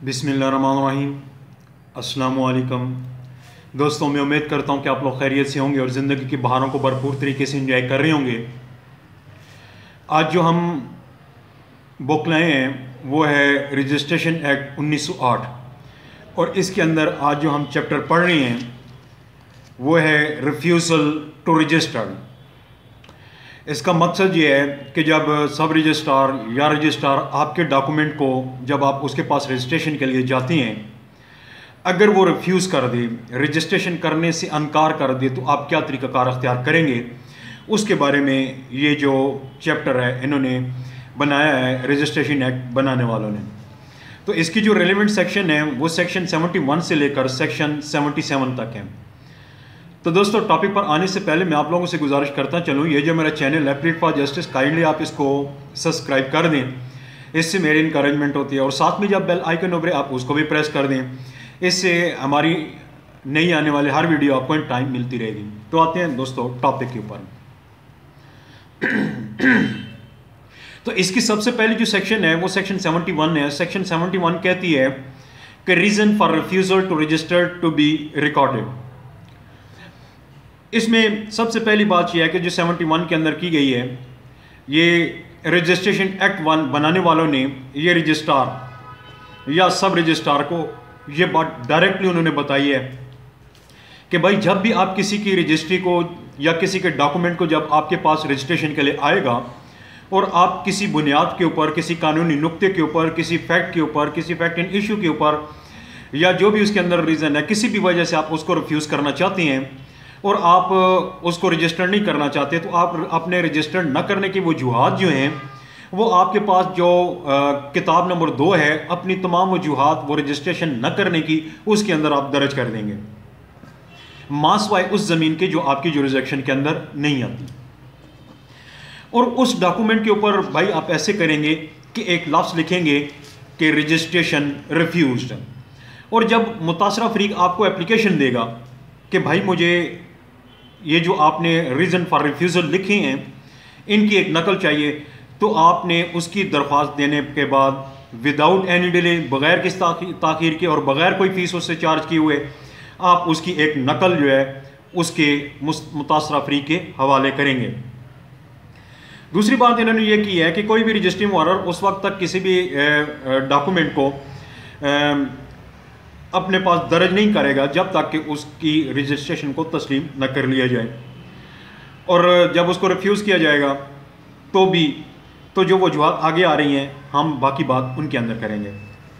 बिस्मिल्लाहिर्रहमानिर्रहीम। अस्सलामुअलैकुम दोस्तों, मैं उम्मीद करता हूँ कि आप लोग खैरियत से होंगे और ज़िंदगी की बहारों को भरपूर तरीके से एंजॉय कर रहे होंगे। आज जो हम बुक लाए हैं वो है रजिस्ट्रेशन एक्ट 1908 और इसके अंदर आज जो हम चैप्टर पढ़ रहे हैं वो है रिफ्यूज़ल टू रजिस्टर। इसका मकसद ये है कि जब सब रजिस्ट्रार या रजिस्ट्रार आपके डॉक्यूमेंट को जब आप उसके पास रजिस्ट्रेशन के लिए जाते हैं, अगर वो रिफ्यूज़ कर दे, रजिस्ट्रेशन करने से अनकार कर दे, तो आप क्या तरीक़ाकार अख्तियार करेंगे, उसके बारे में ये जो चैप्टर है इन्होंने बनाया है रजिस्ट्रेशन एक्ट बनाने वालों ने। तो इसकी जो रेलिवेंट सेक्शन है वो सेक्शन 71 से लेकर सेक्शन 77 तक है। तो दोस्तों, टॉपिक पर आने से पहले मैं आप लोगों से गुजारिश करता चलूँ, ये जो मेरा चैनल है प्लीट फॉर जस्टिस, काइंडली आप इसको सब्सक्राइब कर दें, इससे मेरी इंकरेजमेंट होती है। और साथ में जब बेल आइकन उभरे आप उसको भी प्रेस कर दें, इससे हमारी नई आने वाले हर वीडियो आपको इन टाइम मिलती रहेगी। तो आते हैं दोस्तों टॉपिक के ऊपर। तो इसकी सबसे पहली जो सेक्शन है वो सेक्शन 71 है। सेक्शन 71 कहती है कि reason for refusal to register to be recorded. इसमें सबसे पहली बात यह है कि जो 71 के अंदर की गई है, ये रजिस्ट्रेशन एक्ट 1 बनाने वालों ने ये रजिस्ट्रार या सब रजिस्ट्रार को ये बात डायरेक्टली उन्होंने बताई है कि भाई जब भी आप किसी की रजिस्ट्री को या किसी के डॉक्यूमेंट को जब आपके पास रजिस्ट्रेशन के लिए आएगा और आप किसी बुनियाद के ऊपर, किसी कानूनी नुक्ते के ऊपर, किसी फैक्ट के ऊपर, किसी फैक्ट एंड इशू के ऊपर या जो भी उसके अंदर रीज़न है, किसी भी वजह से आप उसको रिफ्यूज़ करना चाहते हैं और आप उसको रजिस्टर नहीं करना चाहते, तो आप अपने रजिस्टर न करने की वजूहात जो हैं वो आपके पास जो किताब नंबर 2 है, अपनी तमाम वजूहात वो रजिस्ट्रेशन न करने की उसके अंदर आप दर्ज कर देंगे, मासवाए उस ज़मीन के जो आपकी जुरिसडिक्शन के अंदर नहीं आती। और उस डॉक्यूमेंट के ऊपर भाई आप ऐसे करेंगे कि एक लफ्ज़ लिखेंगे कि रजिस्ट्रेशन रिफ्यूज्ड। और जब मुतासरा फरीक आपको एप्लीकेशन देगा कि भाई मुझे ये जो आपने रीज़न फॉर रिफ्यूज़ल लिखे हैं इनकी एक नकल चाहिए, तो आपने उसकी दरख्वास्त देने के बाद विदाउट एनी डिले, बग़ैर किस ताख़ीर के और बग़ैर कोई फ़ीस उससे चार्ज किए हुए, आप उसकी एक नकल जो है उसके मुतासरा फरीक के हवाले करेंगे। दूसरी बात इन्होंने ये की है कि कोई भी रजिस्ट्री मुहर्रर उस वक्त तक किसी भी डॉक्यूमेंट को अपने पास दर्ज नहीं करेगा जब तक कि उसकी रजिस्ट्रेशन को तस्लीम न कर लिया जाए। और जब उसको रिफ्यूज़ किया जाएगा तो जो वजूहात आगे आ रही हैं हम बाकी बात उनके अंदर करेंगे।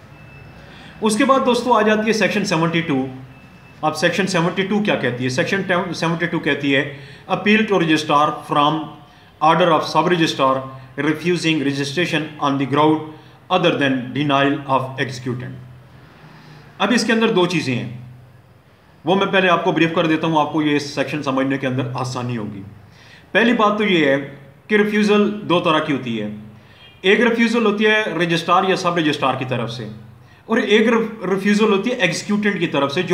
उसके बाद दोस्तों आ जाती है सेक्शन 72। अब सेक्शन 72 क्या कहती है? सेक्शन 72 कहती है appeal to registrar from order of sub registrar refusing registration on the ground other than denial of executant. अब इसके अंदर दो चीज़ें हैं, वो मैं पहले आपको ब्रीफ कर देता हूँ, आपको ये सेक्शन समझने के अंदर आसानी होगी। पहली बात तो ये है कि रिफ्यूज़ल दो तरह की होती है। एक रिफ्यूज़ल होती है रजिस्ट्रार या सब रजिस्ट्रार की तरफ से, और एक रिफ्यूज़ल होती है एग्जीक्यूटेंट की तरफ से।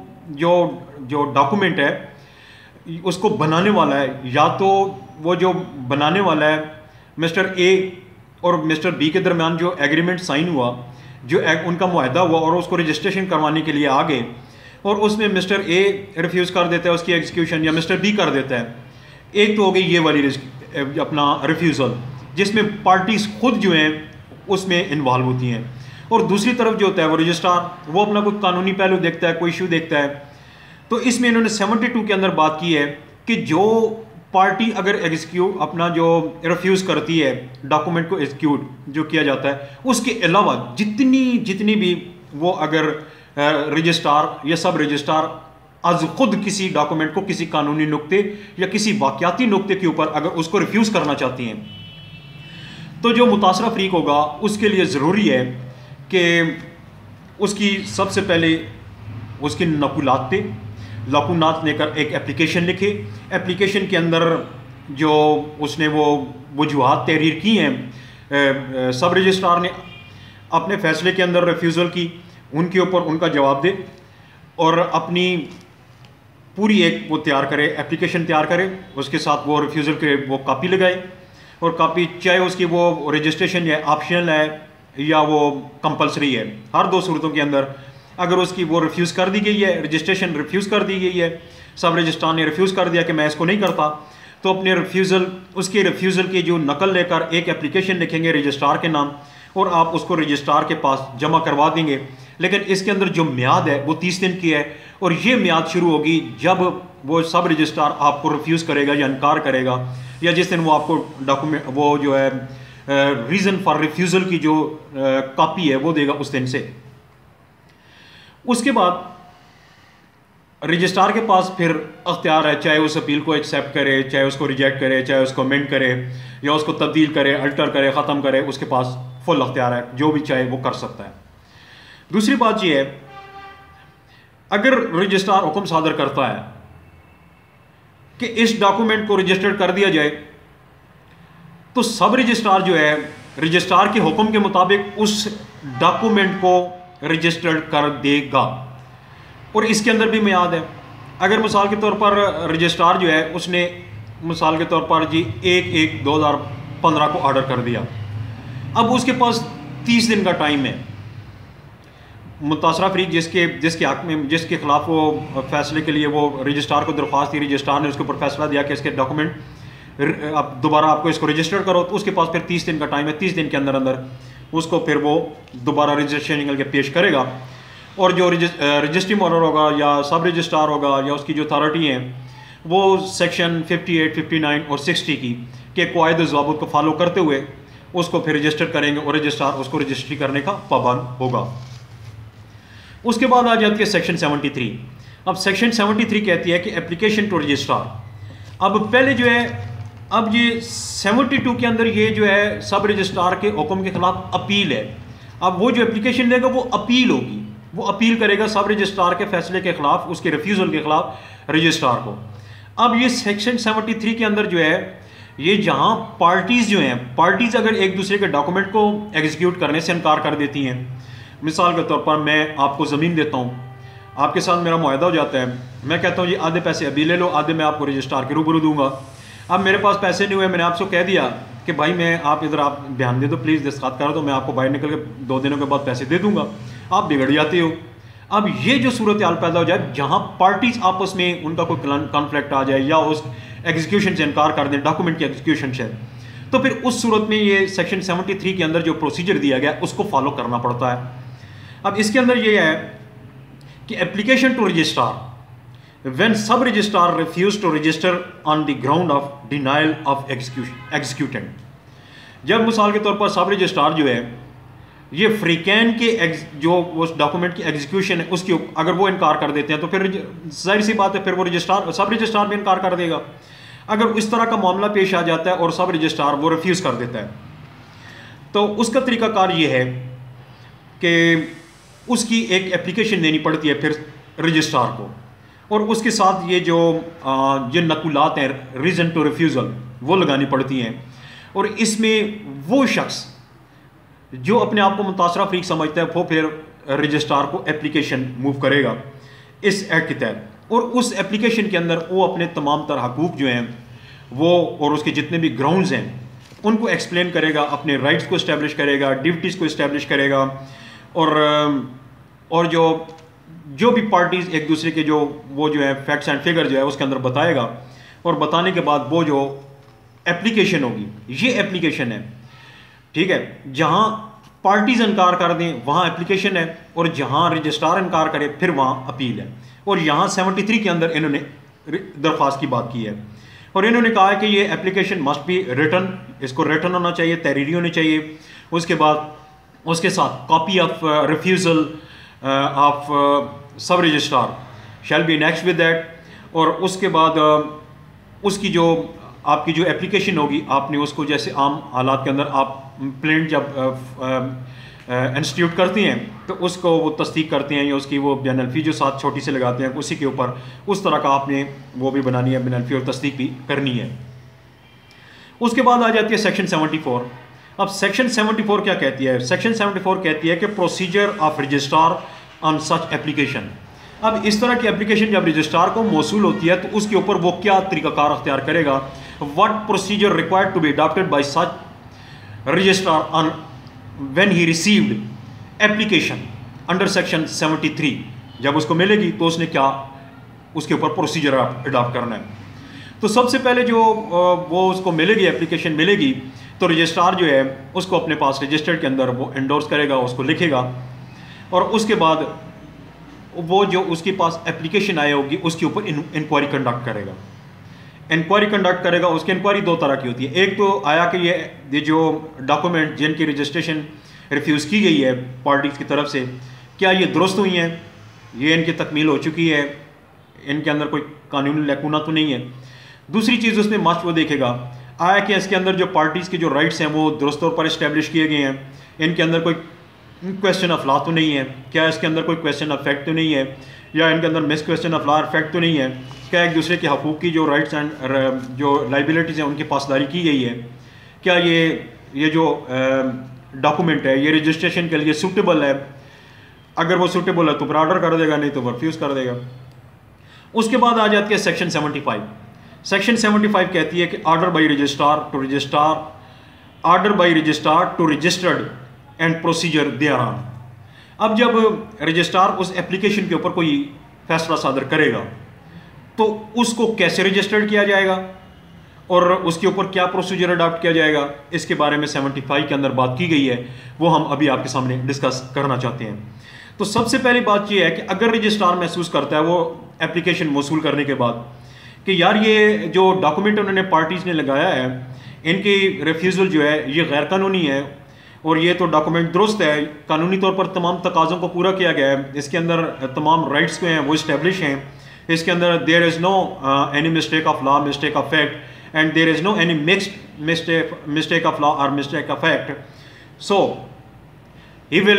जो डॉक्यूमेंट है उसको बनाने वाला है, या तो वो जो बनाने वाला है मिस्टर ए और मिस्टर बी के दरमियान जो एग्रीमेंट साइन हुआ, जो उनका मुआहदा हुआ और उसको रजिस्ट्रेशन करवाने के लिए आ गए, और उसमें मिस्टर ए रिफ्यूज़ कर देता है उसकी एग्जीक्यूशन या मिस्टर बी कर देता है। एक तो हो गई ये वाली अपना रिफ्यूज़ल जिसमें पार्टीज खुद जो हैं उसमें इन्वॉल्व होती हैं, और दूसरी तरफ जो होता है वो रजिस्ट्रार, वो अपना कोई कानूनी पहलू देखता है, कोई इशू देखता है। तो इसमें इन्होंने 72 के अंदर बात की है कि जो पार्टी अगर एग्जीक्यूट अपना जो रिफ्यूज़ करती है डॉक्यूमेंट को एग्जीक्यूट जो किया जाता है, उसके अलावा जितनी भी वो अगर रजिस्ट्रार या सब रजिस्ट्रार आज खुद किसी डॉक्यूमेंट को किसी कानूनी नुक्ते या किसी वाक़याती नुक्ते के ऊपर अगर उसको रिफ्यूज़ करना चाहती हैं, तो जो मुतासरा फरीक होगा उसके लिए ज़रूरी है कि उसकी सबसे पहले उसकी नकुलात लेकर एक एप्लीकेशन लिखे। एप्लीकेशन के अंदर जो उसने वो वजूहात तहरीर की हैं सब रजिस्ट्रार ने अपने फ़ैसले के अंदर रिफ्यूज़ल की, उनके ऊपर उनका जवाब दे और अपनी पूरी एक वो तैयार करे, एप्लीकेशन तैयार करे, उसके साथ वो रिफ्यूज़ल के वो कापी लगाए, और कापी चाहे उसकी वो रजिस्ट्रेशन या ऑप्शनल है या वो कंपलसरी है। हर दो सूरतों के अंदर अगर उसकी वो रिफ्यूज़ कर दी गई है, रजिस्ट्रेशन रिफ्यूज़ कर दी गई है, सब रजिस्ट्रार ने रिफ्यूज़ कर दिया कि मैं इसको नहीं करता, तो अपने उसके रिफ्यूज़ल की जो नकल लेकर एक एप्लीकेशन लिखेंगे रजिस्ट्रार के नाम और आप उसको रजिस्ट्रार के पास जमा करवा देंगे। लेकिन इसके अंदर जो म्याद है वो 30 दिन की है और ये म्याद शुरू होगी जब वो सब रजिस्ट्रार आपको रिफ्यूज़ करेगा या इनकार करेगा, या जिस दिन वो आपको डॉक्यूमेंट वो जो है रीज़न फॉर रिफ्यूज़ल की जो कॉपी है वो देगा उस दिन से। उसके बाद रजिस्ट्रार के पास फिर अख्तियार है, चाहे उस अपील को एक्सेप्ट करे, चाहे उसको रिजेक्ट करे, चाहे उसको अमेंड करे या उसको तब्दील करे, अल्टर करे, ख़त्म करे, उसके पास फुल अख्तियार है, जो भी चाहे वो कर सकता है। दूसरी बात यह है, अगर रजिस्ट्रार हुक्म सादर करता है कि इस डॉक्यूमेंट को रजिस्टर्ड कर दिया जाए, तो सब रजिस्ट्रार जो है रजिस्ट्रार के हुक्म के मुताबिक उस डॉक्यूमेंट को रजिस्टर्ड कर देगा। और इसके अंदर भी मियाद है। अगर मिसाल के तौर पर रजिस्ट्रार जो है उसने मिसाल के तौर पर जी 1/1/2015 को ऑर्डर कर दिया, अब उसके पास 30 दिन का टाइम है। मुतासरा फरीक जिसके हक में जिसके खिलाफ वो फैसले के लिए वो रजिस्ट्रार को दरख्वास्त दी, रजिस्ट्रार ने उसके ऊपर फैसला दिया कि इसके डॉक्यूमेंट अब दोबारा आपको इसको रजिस्टर करो, तो उसके पास फिर 30 दिन का टाइम है। 30 दिन के अंदर अंदर उसको फिर वो दोबारा रजिस्ट्रेशन निकल के पेश करेगा और जो रजिस्ट्री मॉडल होगा या सब रजिस्ट्रार होगा या उसकी जो अथॉरिटी है वो सेक्शन 58, 59 और 60 की के कायदे ज़वाबित को फॉलो करते हुए उसको फिर रजिस्टर करेंगे और रजिस्ट्रार उसको रजिस्ट्री करने का पाबंद होगा। उसके बाद आ जाती है सेक्शन 73। अब सेक्शन 73 कहती है कि एप्लीकेशन टू रजिस्ट्रार। अब पहले जो है, अब ये 72 के अंदर ये जो है सब रजिस्ट्रार के हुक्म के खिलाफ अपील है। अब वो जो एप्लीकेशन देगा वो अपील होगी, वो अपील करेगा सब रजिस्ट्रार के फैसले के खिलाफ, उसके रिफ्यूज़ल के खिलाफ रजिस्ट्रार को। अब ये सेक्शन 73 के अंदर जो है ये जहाँ पार्टीज़ जो हैं, पार्टीज़ अगर एक दूसरे के डॉक्यूमेंट को एग्जीक्यूट करने से इनकार कर देती हैं, मिसाल के तौर पर मैं आपको ज़मीन देता हूँ, आपके साथ मेरा मुआहदा हो जाता है, मैं कहता हूँ जी आधे पैसे अभी ले लो, आधे मैं आपको रजिस्ट्रार के रूबरू दूंगा। अब मेरे पास पैसे नहीं हुए, मैंने आपसे कह दिया कि भाई मैं आप इधर आप बयान दे दो प्लीज़, दस्तखत करो, तो मैं आपको बाहर निकल के 2 दिनों के बाद पैसे दे दूंगा, आप बिगड़ जाते हो। अब ये जो सूरत हाल पैदा हो जाए जहाँ पार्टीज आपस में उनका कोई कॉन्फ्लिक्ट आ जाए या उस एग्जीक्यूशन से इनकार कर दें, डॉक्यूमेंट की एग्जीक्यूशन से, तो फिर उस सूरत में ये सेक्शन 73 के अंदर जो प्रोसीजर दिया गया उसको फॉलो करना पड़ता है। अब इसके अंदर ये है कि application to registrar when sub registrar refuse to register on the ground of denial of executant. जब मिसाल के तौर पर सब रजिस्ट्रार जो है ये फ्रीकैन के जो उस डॉक्यूमेंट की एग्जीक्यूशन है उसकी अगर वो इनकार कर देते हैं तो फिर जाहिर सी बात है फिर वो रजिस्ट्रार सब रजिस्ट्रार भी इनकार कर देगा। अगर इस तरह का मामला पेश आ जाता है और सब रजिस्ट्रार वो रिफ्यूज़ कर देता है तो उसका तरीकाकार ये है कि उसकी एक एप्लीकेशन देनी पड़ती है फिर रजिस्ट्रार को, और उसके साथ ये जो नकुलात हैं रीज़न टू रिफ्यूज़ल वो लगानी पड़ती हैं। और इसमें वो शख्स जो अपने आप को मुतासरा फरीक समझता है वो फिर रजिस्ट्रार को एप्लीकेशन मूव करेगा इस एक्ट के तहत, और उस एप्लीकेशन के अंदर वो अपने तमाम तरह हकूक़ जो हैं वो और उसके जितने भी ग्राउंड्स हैं उनको एक्सप्लेन करेगा, अपने राइट्स को इस्टेब्लिश करेगा, ड्यूटीज़ को इस्टेब्लिश करेगा, और जो भी पार्टीज़ एक दूसरे के जो है फैक्ट्स एंड फिगर जो है उसके अंदर बताएगा, और बताने के बाद वो जो एप्लीकेशन होगी ये एप्लीकेशन है, ठीक है। जहाँ पार्टीज इनकार कर दें वहाँ एप्लीकेशन है, और जहाँ रजिस्ट्रार इनकार करे फिर वहाँ अपील है। और यहाँ 73 के अंदर इन्होंने दरख्वास्त की बात की है, और इन्होंने कहा है कि ये एप्लीकेशन मस्ट बी रिटन, इसको रिटन होना चाहिए, तहरीरी होनी चाहिए। उसके बाद उसके साथ copy of refusal of sub registrar shall be next with that, और उसके बाद उसकी जो आपकी जो एप्लीकेशन होगी आपने उसको जैसे आम हालात के अंदर आप प्लेंट जब इंस्टीट्यूट करती हैं तो उसको वो तस्दीक करते हैं या उसकी वो बेनल्फी जो साथ छोटी से लगाते हैं उसी के ऊपर उस तरह का आपने वो भी बनानी है, बेनल्फी और तस्दीक भी करनी है। उसके बाद आ जाती है सेक्शन 74। अब सेक्शन 74 क्या कहती है? सेक्शन 74 कहती है कि procedure of registrar on such application. अब इस तरह की एप्लीकेशन जब रजिस्ट्रार को मौसूल होती है तो उसके ऊपर वो क्या तरीक़ाकार अख्तियार करेगा, what procedure required to be adopted by such registrar on when he received application under section 73, जब उसको मिलेगी तो उसने क्या उसके ऊपर प्रोसीजर अडॉप्ट करना है। तो सबसे पहले जो वो उसको मिलेगी, एप्लीकेशन मिलेगी, तो रजिस्ट्रार जो है उसको अपने पास रजिस्टर्ड के अंदर वो एंडोर्स करेगा, उसको लिखेगा, और उसके बाद वो जो उसके पास एप्लीकेशन आई होगी उसके ऊपर इंक्वायरी कंडक्ट करेगा। इंक्वायरी कंडक्ट करेगा, उसकी इंक्वायरी दो तरह की होती है। एक तो आया कि ये जो डॉक्यूमेंट जिनकी रजिस्ट्रेशन रिफ्यूज़ की गई है पार्टीज़ की तरफ से, क्या ये दुरुस्त हुई हैं, ये इनकी तकमील हो चुकी है, इनके अंदर कोई कानूनी लैकुना तो नहीं है। दूसरी चीज़ उसमें मस्ट वो देखेगा आया कि इसके अंदर जो पार्टीज़ के जो राइट्स हैं वो दुरुस्त तौर पर इस्टेब्लिश किए गए हैं, इनके अंदर कोई क्वेश्चन ऑफ लॉ तो नहीं है, क्या इसके अंदर कोई क्वेश्चन ऑफ फैक्ट तो नहीं है, या इनके अंदर mixed question of law fact तो नहीं है, क्या एक दूसरे के हकूक़ की जो राइट्स एंड जो लाइबिलिटीज़ हैं उनकी पासदारी की गई है, क्या ये जो डॉक्यूमेंट है ये रजिस्ट्रेशन के लिए सूटेबल है, अगर वो सूटेबल है तो फिर ऑर्डर कर देगा, नहीं तो रिफ्यूज़ कर देगा। उसके बाद आ जाती है सेक्शन 75। सेक्शन 75 कहती है कि order by registrar to registrar, order by registrar to registered and procedure thereon. अब जब रजिस्ट्रार उस एप्लीकेशन के ऊपर कोई फैसला सादर करेगा तो उसको कैसे रजिस्टर्ड किया जाएगा और उसके ऊपर क्या प्रोसीजर अडॉप्ट किया जाएगा, इसके बारे में 75 के अंदर बात की गई है, वो हम अभी आपके सामने डिस्कस करना चाहते हैं। तो सबसे पहली बात यह है कि अगर रजिस्ट्रार महसूस करता है वो एप्लीकेशन मौसूल करने के बाद कि यार ये जो डॉक्यूमेंट उन्होंने पार्टीज़ ने लगाया है इनकी रिफ्यूज़ल जो है ये गैर कानूनी है और ये तो डॉक्यूमेंट दुरुस्त है, कानूनी तौर पर तमाम तकाज़ों को पूरा किया गया है, इसके अंदर तमाम राइट्स जो हैं वो इस्टेब्लिश हैं, इसके अंदर there is no any mistake of law, mistake of fact, and there is no any mixed mistake of law और mistake of fact, so he will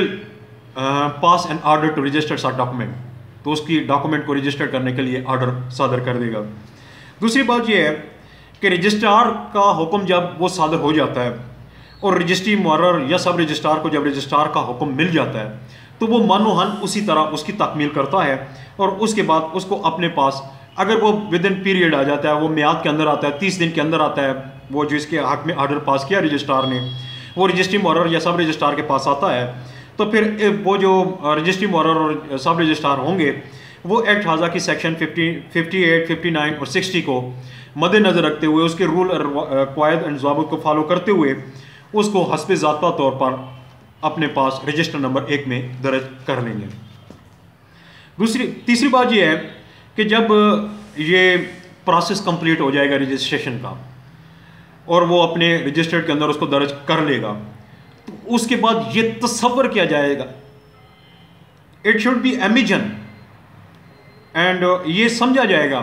pass an order to register such document, तो उसकी document को register करने के लिए order सादर कर देगा। दूसरी बात यह है कि रजिस्ट्रार का हुक्म जब वो सादर हो जाता है और रजिस्ट्री मुकर्रर या सब रजिस्ट्रार को जब रजिस्ट्रार का हुक्म मिल जाता है तो वो मानोहन उसी तरह उसकी तकमील करता है और उसके बाद उसको अपने पास, अगर वो विद इन पीरियड आ जाता है, वो मियाद के अंदर आता है, 30 दिन के अंदर आता है, वो जो इसके हक में ऑर्डर पास किया रजिस्ट्रार ने वो रजिस्ट्री मुकर्रर या सब रजिस्ट्रार के पास आता है, तो फिर वो जो रजिस्ट्री मुकर्रर और सब रजिस्ट्रार होंगे वो एक्ट हाजा की सेक्शन 58, 59 और 60 को मद्देनज़र रखते हुए उसके रूल और क़वायद एंड ज़वाबित को फॉलो करते हुए उसको हस्ब ज़ाब्ता तौर पर अपने पास रजिस्टर नंबर 1 में दर्ज कर लेंगे। तीसरी बात यह है कि जब ये प्रोसेस कंप्लीट हो जाएगा रजिस्ट्रेशन का और वो अपने रजिस्टर के अंदर उसको दर्ज कर लेगा तो उसके बाद ये तसव्वुर किया जाएगा, इट शुड बी इमेजिन एंड ये समझा जाएगा,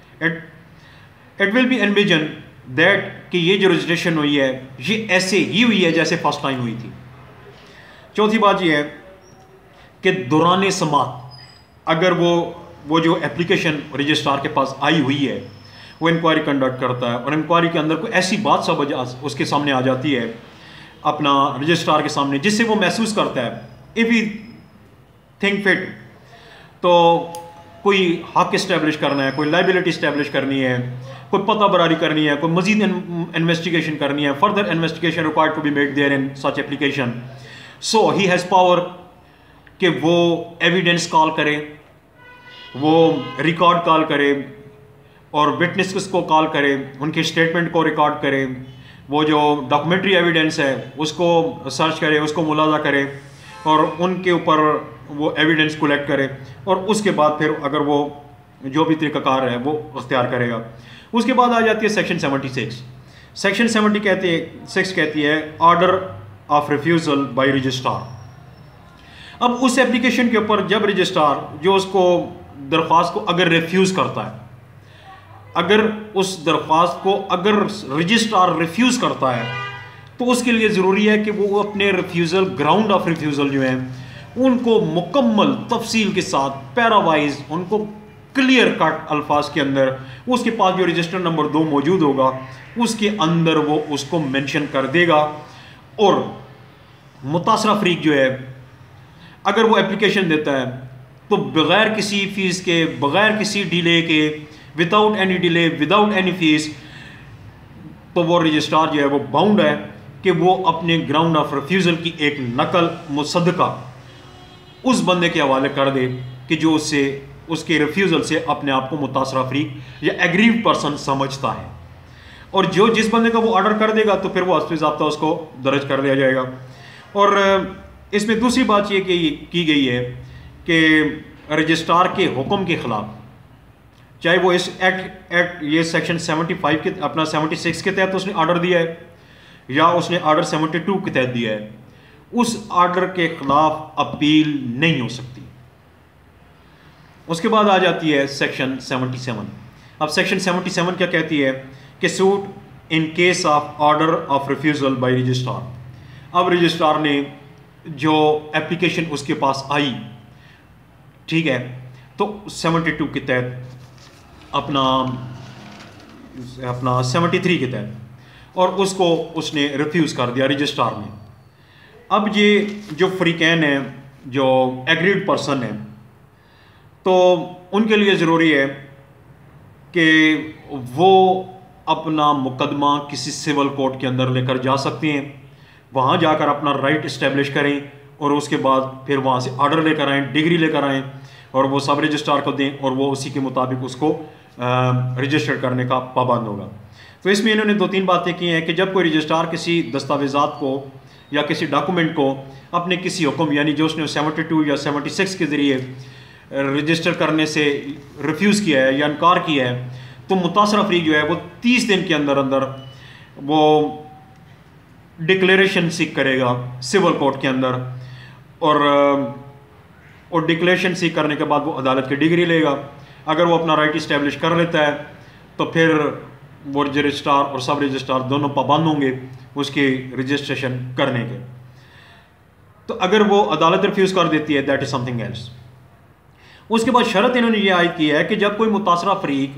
it will be imagine that कि ये जो रजिस्ट्रेशन हुई है ये ऐसे ही हुई है जैसे फर्स्ट टाइम हुई थी। चौथी बात ये है कि दौरान समात अगर वो जो एप्लीकेशन रजिस्ट्रार के पास आई हुई है वो इंक्वायरी कंडक्ट करता है और इंक्वायरी के अंदर कोई ऐसी बात सब उसके सामने आ जाती है अपना रजिस्ट्रार के सामने जिससे वो महसूस करता है, इफ़ ही थिंक फिट, तो कोई हक इस्टेब्लिश करना है, कोई लाइबिलिटी इस्टेब्लिश करनी है, कोई पता बरारी करनी है, कोई मजीद इन्वेस्टिगेशन करनी है, further investigation required to be made there in such application, so he has power कि वो एविडेंस कॉल करे, वो रिकॉर्ड कॉल करे और विटनेस को कॉल करे, उनके स्टेटमेंट को रिकॉर्ड करे, वो जो डॉक्यूमेंट्री एविडेंस है उसको सर्च करे, उसको मुलाजा करे और उनके ऊपर वो एविडेंस कलेक्ट करे और उसके बाद फिर अगर वो जो भी तरीक़ाकार है वो अख्तियार करेगा। उसके बाद आ जाती है सेक्शन 76। सेक्शन 6 कहती है order of refusal by registrar. अब उस एप्लीकेशन के ऊपर जब रजिस्ट्रार जो उसको दरख्वास्त को अगर रिफ्यूज़ करता है, अगर उस दरख्वास्त को अगर रजिस्ट्रार रिफ्यूज़ करता है तो उसके लिए ज़रूरी है कि वो अपने रिफ्यूज़ल ग्राउंड ऑफ रिफ्यूज़ल जो है उनको मुकम्मल तफसील के साथ पैरावाइज उनको क्लियर कट अल्फाज के अंदर उसके पास जो रजिस्टर नंबर 2 मौजूद होगा उसके अंदर वो उसको मेंशन कर देगा और मुतासरा फरीक जो है अगर वो एप्लीकेशन देता है तो बग़ैर किसी फ़ीस के, बग़ैर किसी डिले के, without any delay, without any fees, तो वो रजिस्ट्रार जो है वो बाउंड है कि वो अपने ग्राउंड ऑफ रिफ्यूज़ल की एक नकल मुसद्दका उस बंदे के हवाले कर दे कि जो उससे उसके रिफ्यूज़ल से अपने आप को मुतासर अफरीक या एग्रीव पर्सन समझता है। और जो जिस बंदे का वो ऑर्डर कर देगा तो फिर वो हस्ब ज़ाब्ता उसको दर्ज कर दिया जाएगा। और इसमें दूसरी बात ये की गई है कि रजिस्ट्रार के हुक्म के ख़िलाफ़, चाहे वो इस एक्ट ये सेक्शन 75 के अपना 76 के तहत उसने ऑर्डर दिया है या उसने ऑर्डर 72 के तहत दिया है, उस ऑर्डर के ख़िलाफ़ अपील नहीं हो सकती। उसके बाद आ जाती है सेक्शन 77। अब सेक्शन 77 क्या कहती है कि suit in case of order of refusal by registrar. अब रजिस्ट्रार ने जो एप्लीकेशन उसके पास आई, ठीक है, तो 72 के तहत अपना 73 के तहत, और उसको उसने रिफ्यूज़ कर दिया रजिस्ट्रार ने। अब ये जो फ्रीकैन है, जो एग्रीड पर्सन है, तो उनके लिए ज़रूरी है कि वो अपना मुकदमा किसी सिविल कोर्ट के अंदर लेकर जा सकते हैं, वहाँ जाकर अपना राइट इस्टेब्लिश करें और उसके बाद फिर वहाँ से ऑर्डर लेकर आएँ, डिग्री लेकर आएँ और वो सब रजिस्ट्रार को दें और वो उसी के मुताबिक उसको रजिस्टर करने का पाबंद होगा। तो इसमें इन्होंने 2-3 बातें की हैं कि जब कोई रजिस्ट्रार किसी दस्तावेज़ात को या किसी डॉक्यूमेंट को अपने किसी हुक्म यानी जो उसने 72 या 76 के ज़रिए रजिस्टर करने से रिफ्यूज़ किया है या इनकार किया है, तो मुतासर अफरीक जो है वो 30 दिन के अंदर अंदर वो डिक्लेरेशन सीख करेगा सिविल कोर्ट के अंदर, और डिक्लेरेशन सीख करने के बाद वो अदालत की डिग्री लेगा। अगर वो अपना राइट इस्टेब्लिश कर लेता है तो फिर वो रजिस्ट्रार और सब रजिस्ट्रार दोनों पाबंद होंगे उसके रजिस्ट्रेशन करने के। तो अगर वो अदालत रिफ्यूज़ कर देती है, दैट इज़ समथिंग एल्स। उसके बाद शर्त इन्होंने ये आयद की है कि जब कोई मुतासर अफरीक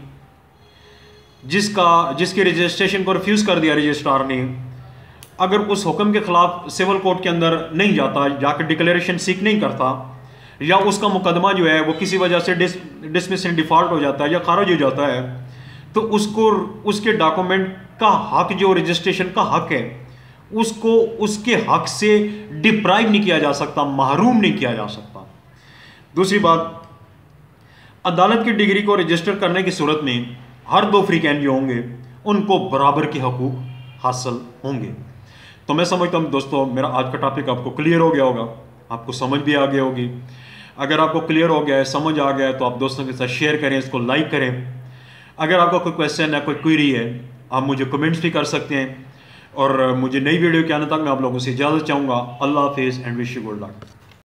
जिसके रजिस्ट्रेशन को रिफ्यूज़ कर दिया रजिस्ट्रार ने, अगर उस हुक्म के ख़िलाफ़ सिविल कोर्ट के अंदर नहीं जाता, जाकर डिक्लेरेशन सीख नहीं करता, या उसका मुकदमा जो है वो किसी वजह से डिसमिस इन डिफ़ॉल्ट हो जाता है या खारिज हो जाता है, तो उसको उसके डॉक्यूमेंट का हक, जो रजिस्ट्रेशन का हक है, उसको उसके हक से डिप्राइव नहीं किया जा सकता, महरूम नहीं किया जा सकता। दूसरी बात, अदालत की डिग्री को रजिस्टर करने की सूरत में हर 2 फ्रीकैन जो होंगे उनको बराबर के हकूक़ हासिल होंगे। तो मैं समझता हूँ दोस्तों मेरा आज का टॉपिक आपको क्लियर हो गया होगा, आपको समझ भी आ गई होगी। अगर आपको क्लियर हो गया है, समझ आ गया है, तो आप दोस्तों के साथ शेयर करें, इसको लाइक करें। अगर आपका कोई क्वेश्चन है, कोई क्वेरी है, आप मुझे कमेंट्स भी कर सकते हैं। और मुझे नई वीडियो के आने तक मैं आप लोगों से इजाज़त चाहूँगा। अल्लाह हाफिज़ and wish you good luck.